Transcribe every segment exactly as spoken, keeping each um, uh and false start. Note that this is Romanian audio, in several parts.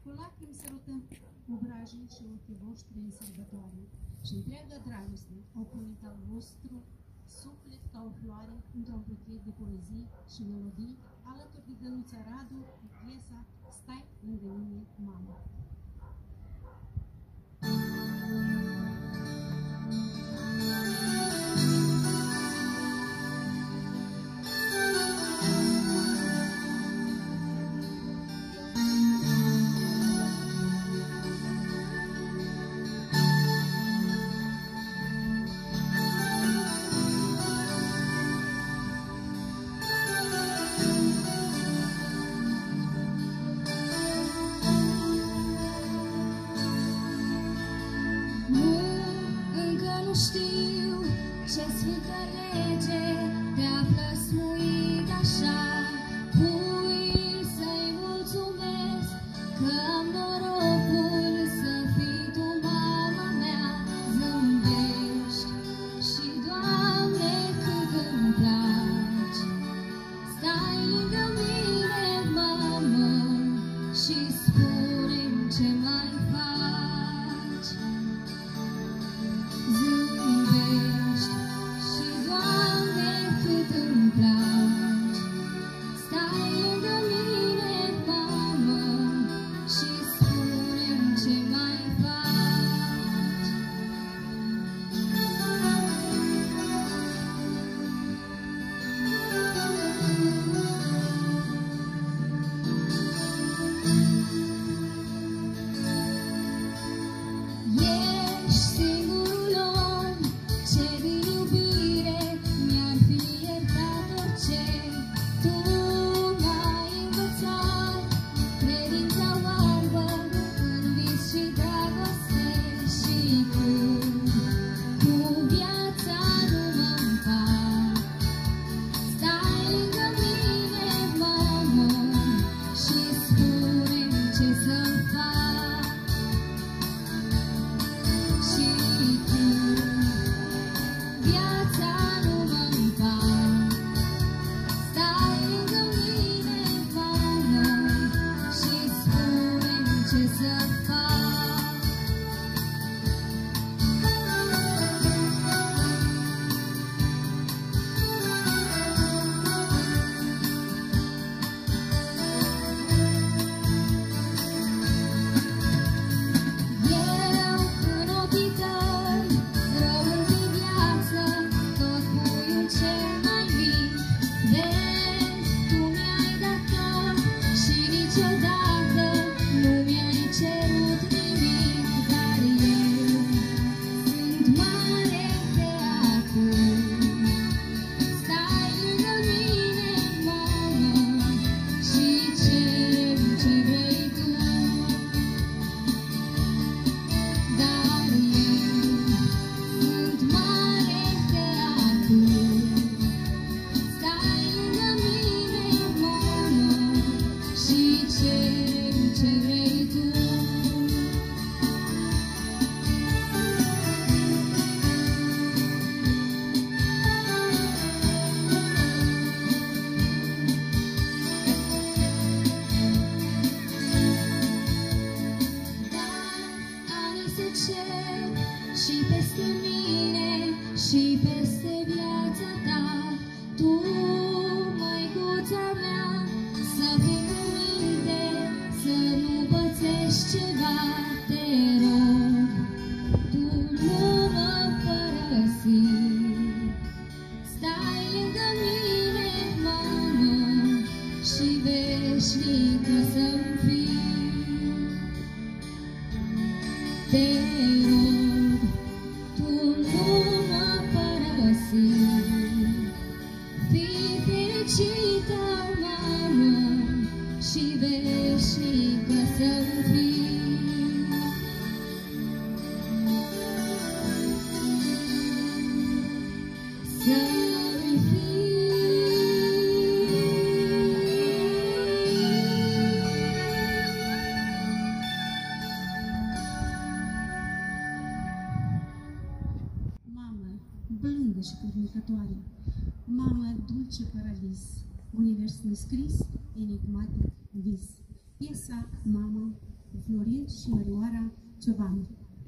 Cu lacrimi sărutăm obrajii și ochii voștri în sărbătoare și întreaga dragoste au punit al vostru suflet ca o floare într-un buchet de poezii și melodii alături de Dănuța Radu cu piesa Stai lângă mine, mama. Știu ce sfântă lege te-a plăsmuit așa. Pui să-i mulțumesc că am norocul să fii tu mama mea. Zâmbești și, Doamne, cât îmi placi. Stai lângă mine, mamă, și spune-mi ce mai faci. Zâmbești și, Doamne, cât îmi placi. Stai lângă mine, mamă, și spune-mi ce mai faci. Ești singurul om ce din iubire mi-ar fi iertat orice. Tu m-ai învățat credința oarbă în vis și dragoste. Și tu cu viața nu mă împac. Stai lângă mine, mamă, și spune-mi ce să-mi fac. Și tu viața nu mă împac. Stai lângă mine, mamă, și spune-mi ce să fac. Eu în ochii tăi rămân de viață, tot puiul cel mai mic. Vezi, tu mi-ai dat tot și niciodată nu mi-ai cerut nimic. Dar eu sunt mare de acum. Stai lângă mine, mamă, și cer-mi ce vrei tu. Dar eu sunt mare de acum. Stai lângă mine, mamă, și cer-mi ce vrei tu. Anii se cer și peste mine și peste viața ta. Tu, măicuța mea, să fii cu minte, să nu pățești ceva, te rog. Tu nu mă părăsi. Stai lângă mine, mamă, și veșnică să-mi fii. Te rog, tu nu mă părăsi. Fii fericită, mamă, și veșnică să-mi fii. Să-mi fii. Mamă, blândă și fermecătoare, mamă, dulce paradis, univers nescris, enigmatic vis. Piesa Mama cu Florin și Mărioara Ciobanu.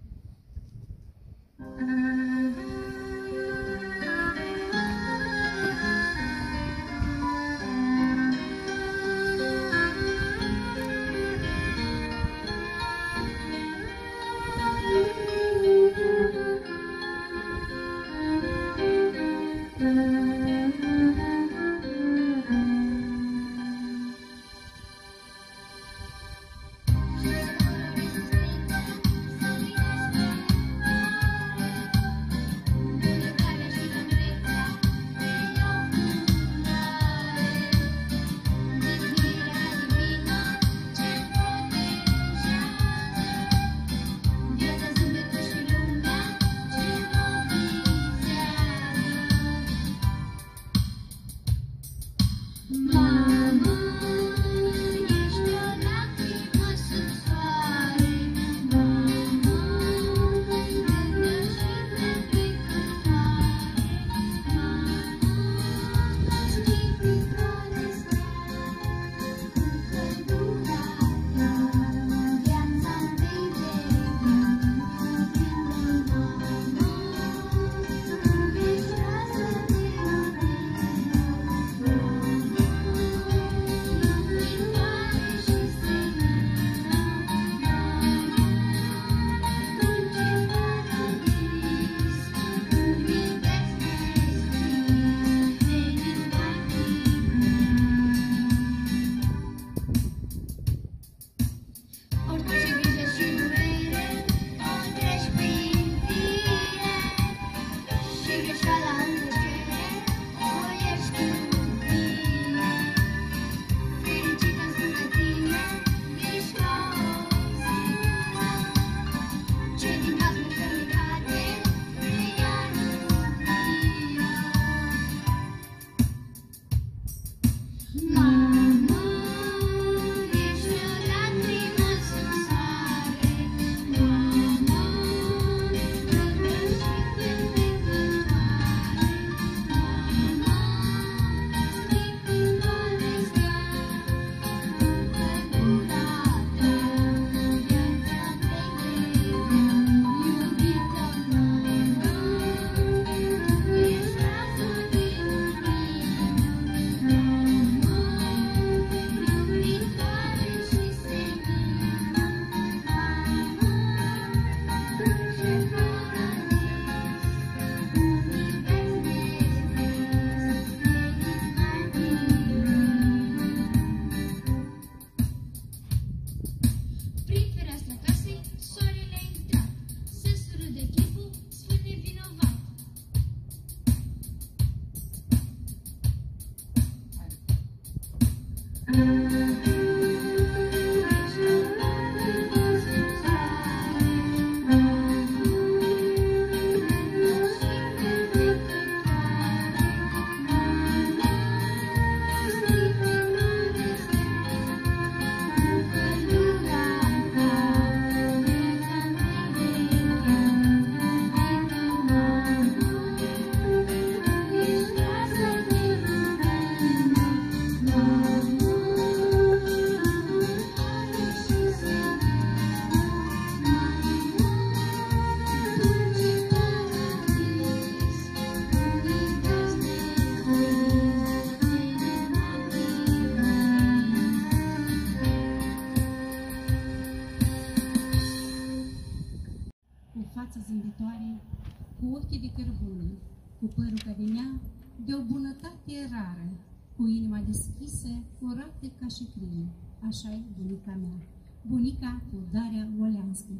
Cu ochii de cărbune, cu părul ca de nea, de o bunătate rară, cu inima deschisă, curată ca și crie. Așa-i bunica mea, bunica cu Daria Oleanscă.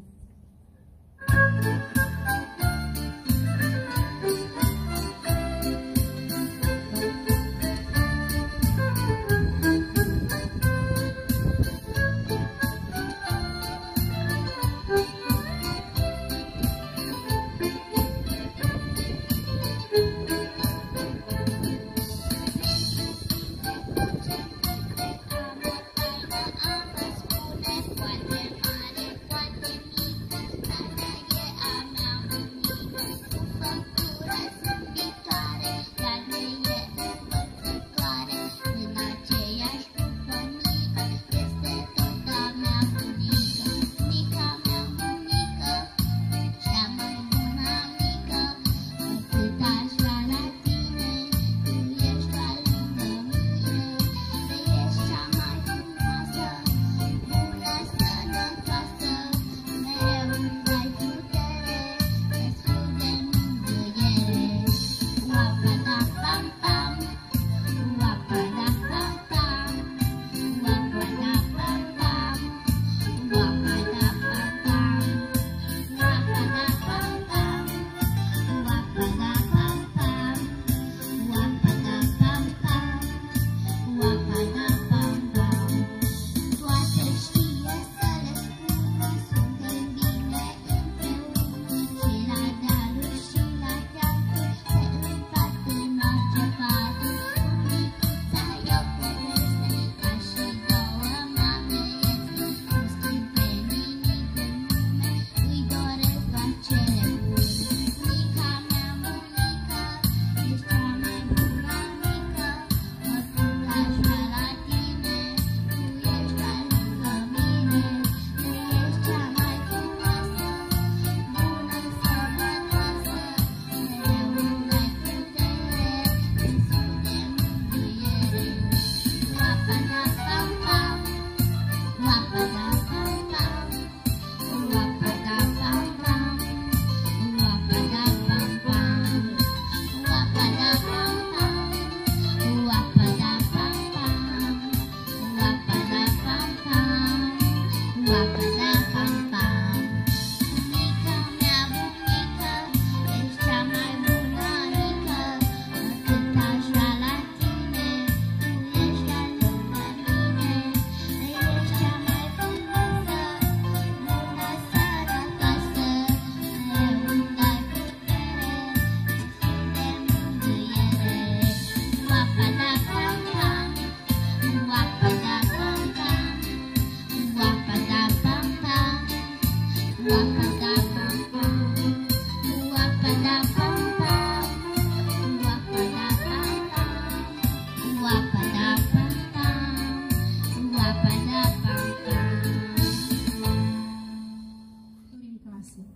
Poate mare, poate mică, dar e a mea.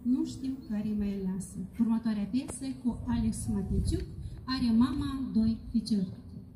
nu știu care mai aleasă. Următoarea piesă cu Alex Maticiuc are Mama doi ficiori.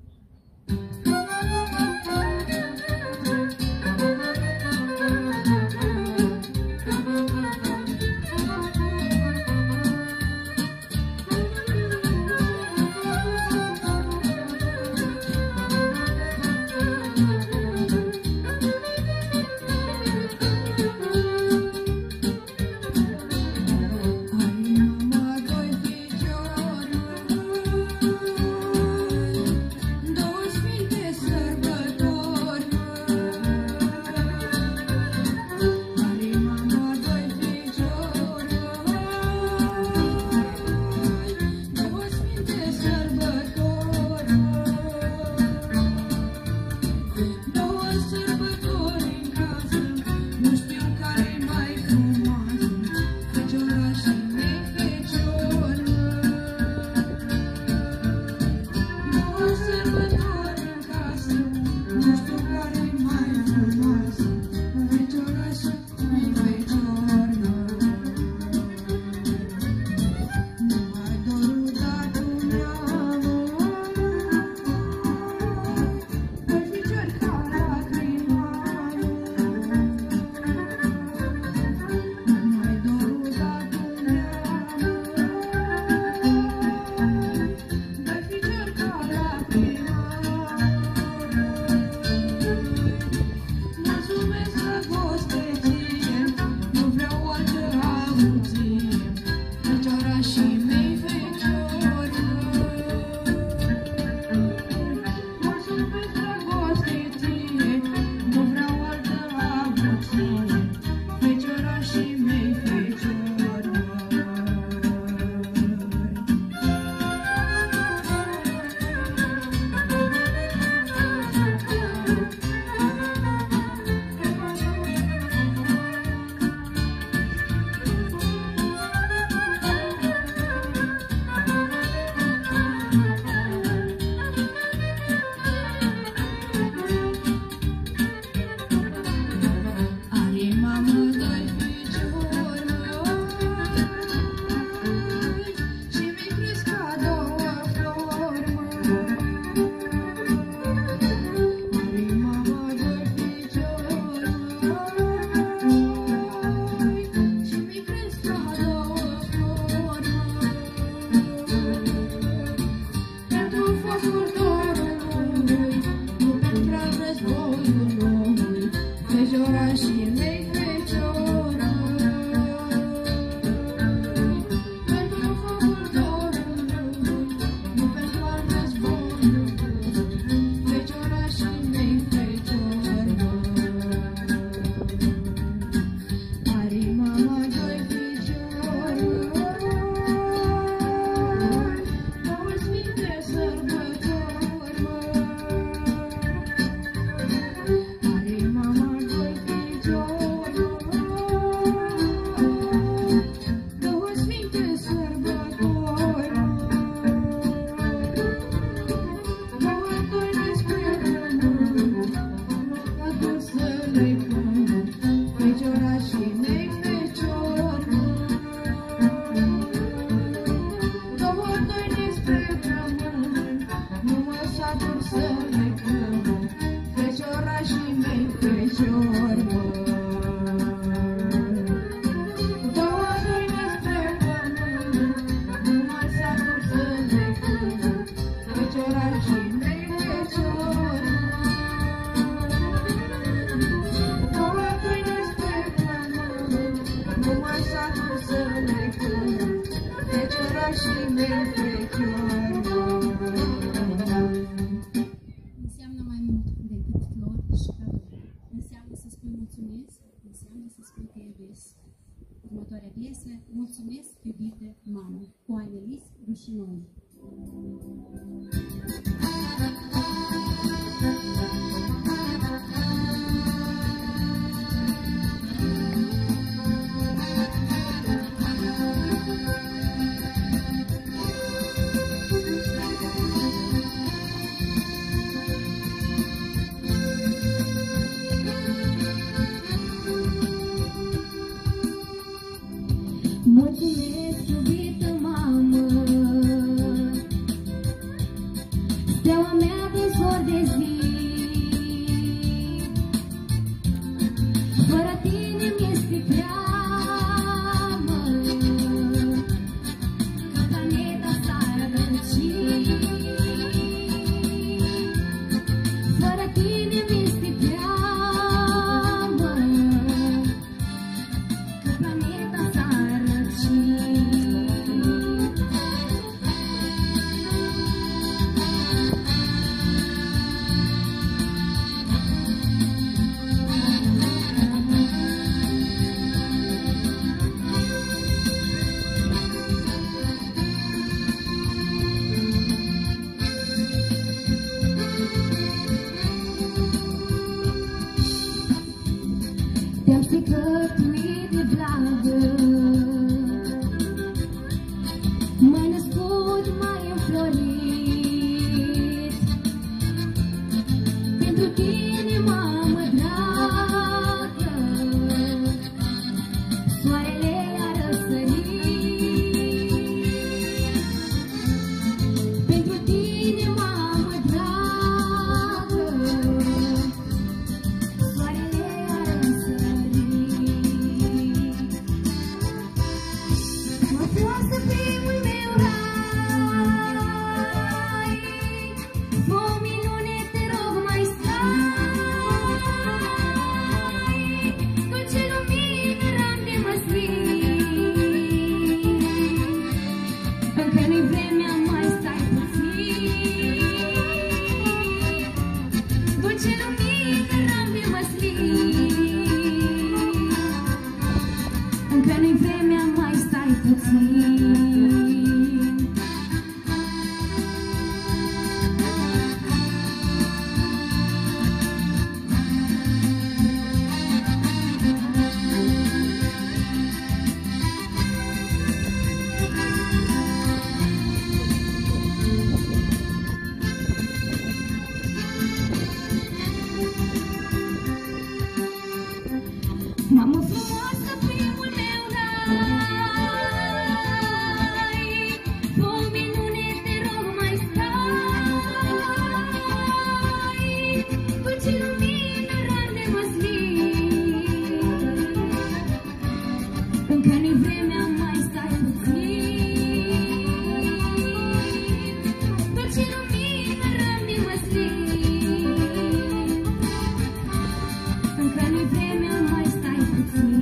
Înseamnă mai mult decât flori și cadouri. Înseamnă să spui mulțumesc, înseamnă să spui că iubesc. Următoarea piesă, Mulțumesc, iubite mamă, cu Anelis Rușinoi. iubită mamă, steaua mea de zor de zi. Fără tine mi-este teamă că planeta s-ar răci. Fără tine mi-este teamă că planeta s-ar răci. Te-am stricătuit de blagă, m-ai născut, m-ai înflorit. Pentru tine, mamă dragă, soarele a răsărit. Pentru tine, mamă dragă, soarele a răsărit. Mă poartă primul meu rai, fă o minune, te rog, mai stai. Dulce lumină, ram de măslin, încă nu-i vremea, mai stai puțin. Dulce lumină, ram de măslin, încă nu-i vremea, mai stai puțin. Mamă frumoasă, primul meu rai, fă o minune, te rog, mai stai. Dulce lumină, ram de măslin, încă nu-i vremea, mai stai puțin. Dulce lumină, ram de măslin, încă nu-i vremea, mai stai puțin.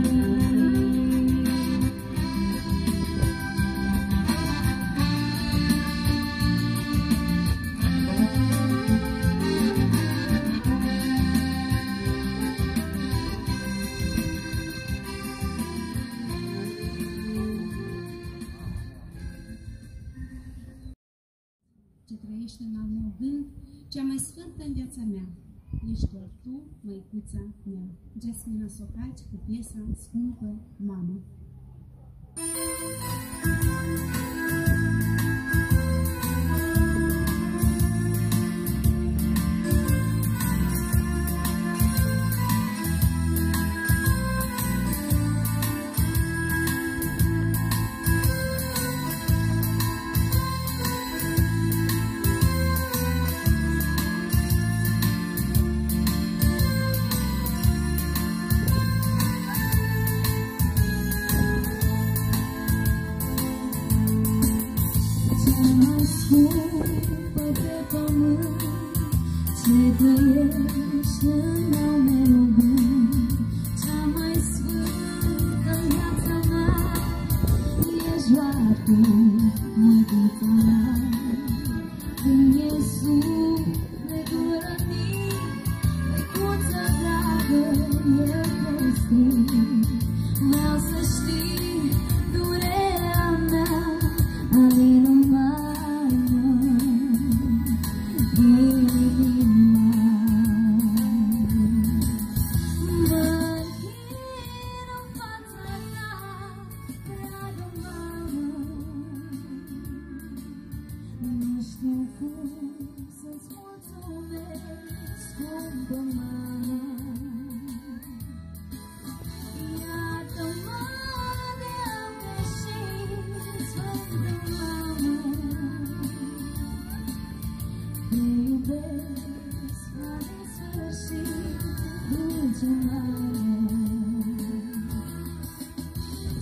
Ce trăiește în al meu gând, cea mai sfântă în viața mea. Ești doar tu, măicuța mea. Jasmina Socaci cu piesa Scumpă Mamă.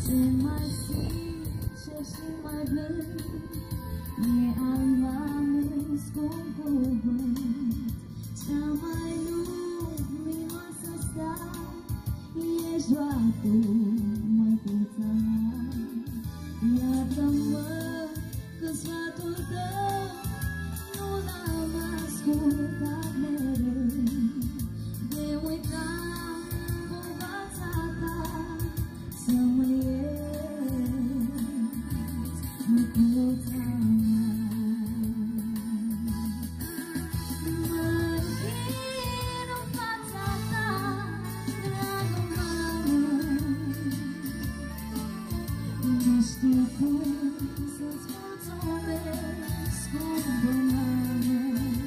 Ce mai sincer și mai blând e al mamei scump cuvânt. Cea mai luminoasă stea ești doar tu, măicuța mea. Iartă-mă că sfatul tău nu l-am ascultat mereu. De uitam povața ta să mă ierți, măicuța mea. Mă închin în fața ta, dragă mamă. Nu știu cum să-ți mulțumesc, scumpă mamă.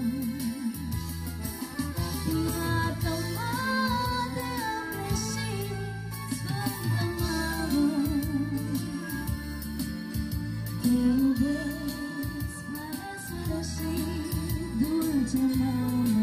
Iartă-mă de-am greșit, sfântă mamă. Te iubesc la nesfârșit, dulce mamă.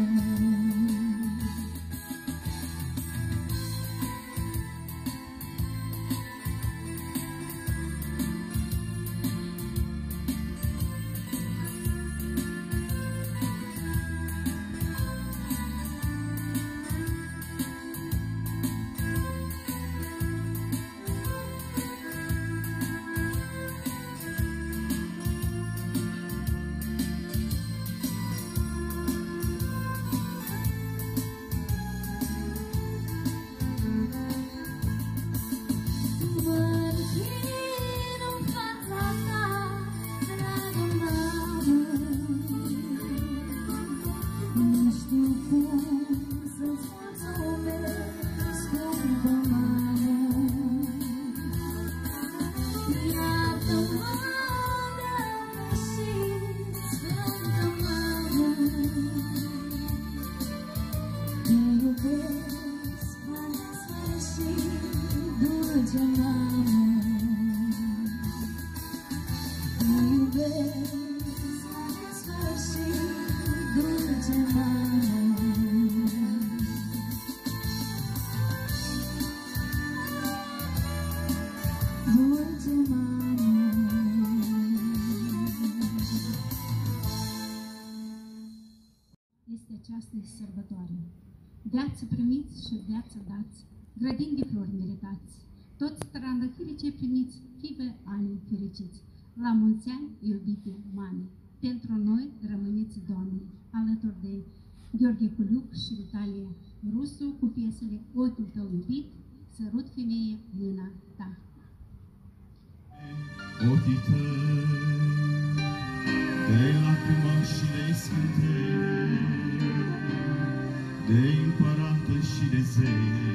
Este această sărbătoare. Viață primiți și viață dați, grădini de flori meritați, toți trandafiri ce primiți, five ani fericiți. La mulți ani, iubite mame, pentru noi rămâneți, Doamne, alături de Gheorghe Culuc și Vitalie Rusu cu piesele Ochiul tău iubit, Sărut femeie mâna ta. Ochii tăi de lacrimă și de scântei, de împărată și de zei,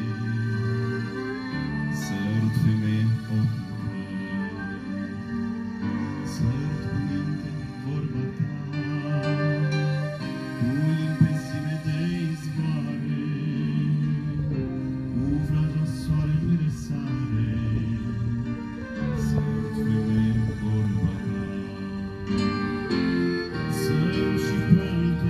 sărut femeie ochii tăi, sărut cu minte vorba ta, cu limpezime de izvoare, cu vraja soarelui răsare, sărut femeie vorba ta, sărut și părul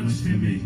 dragi femei.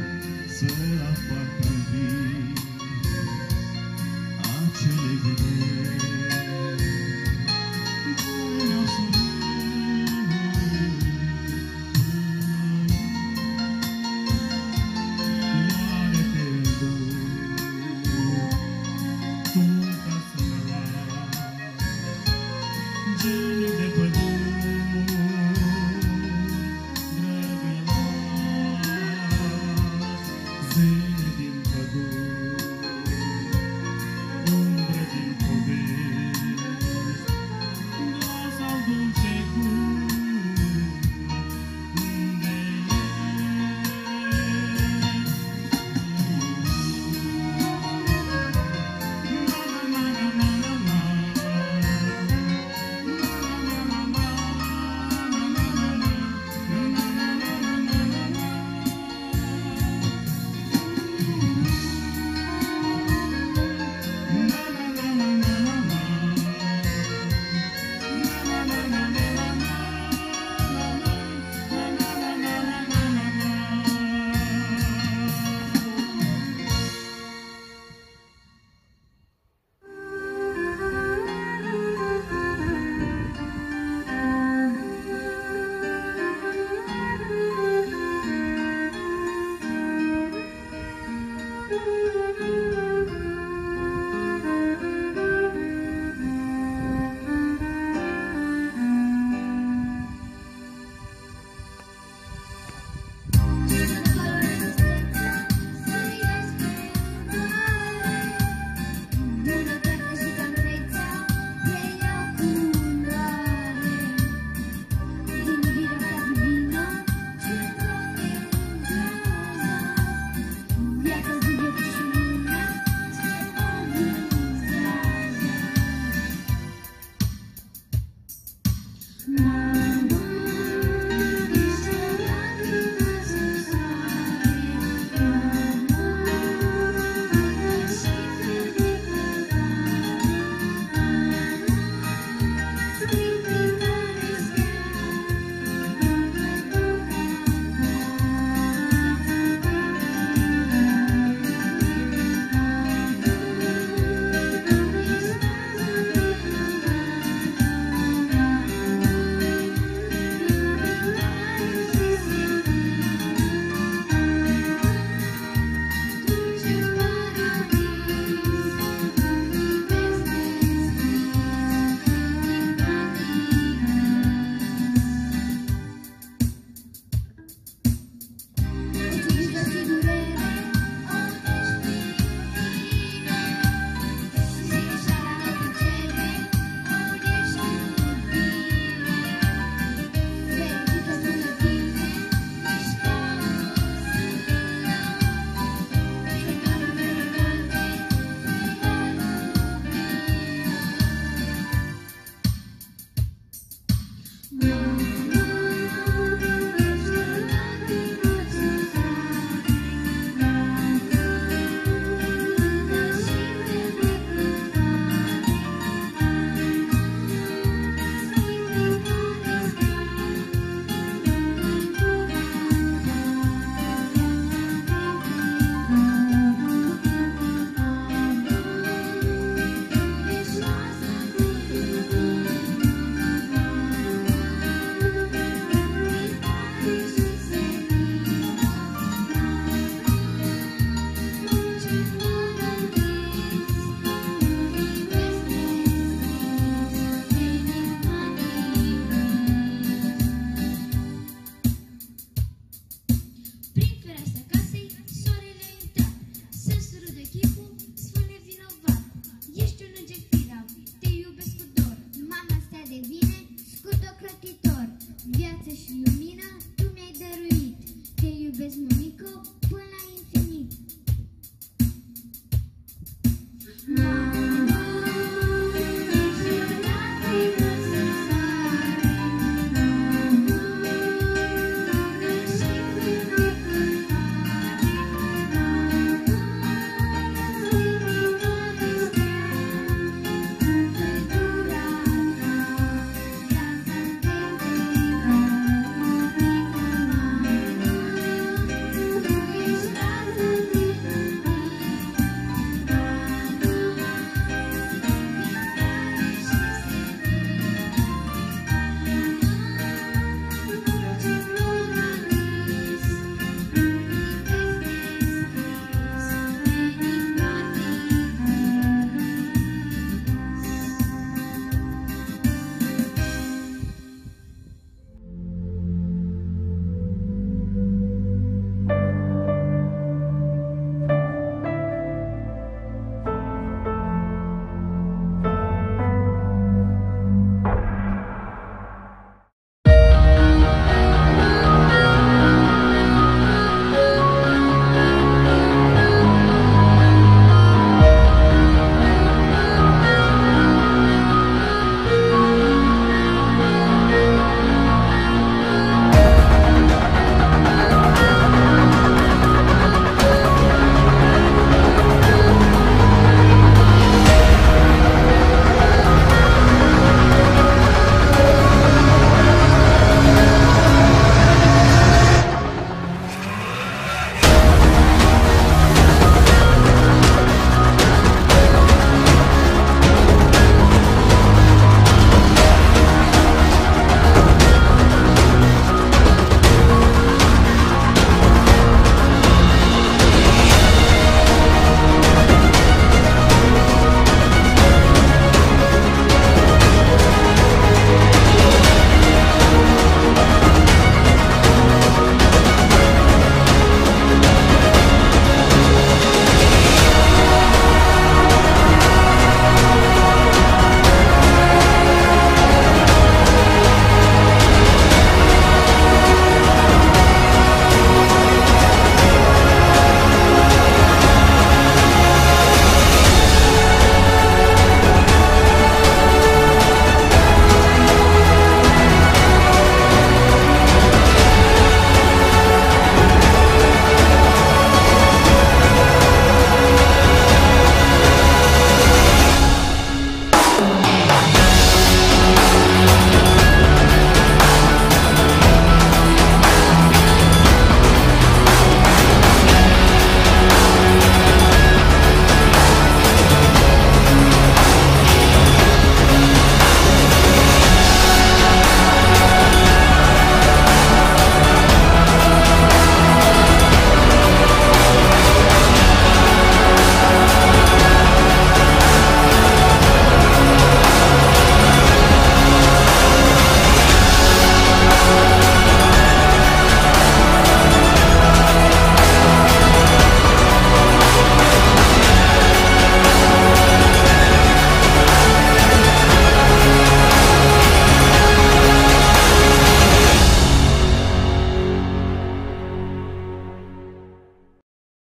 Acele